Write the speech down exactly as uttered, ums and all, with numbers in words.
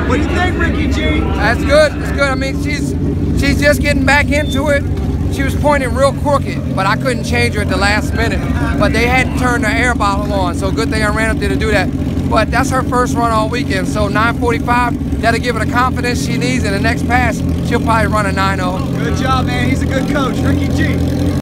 What do you think, Rickey G? That's good. It's good. I mean, she's she's just getting back into it. She was pointing real crooked, but I couldn't change her at the last minute. But they hadn't turned her air bottle on, so good thing I ran up there to do that. But that's her first run all weekend, so nine forty-five, that'll give her the confidence she needs. In the next pass, she'll probably run a nine oh. Good job, man. He's a good coach. Rickey G.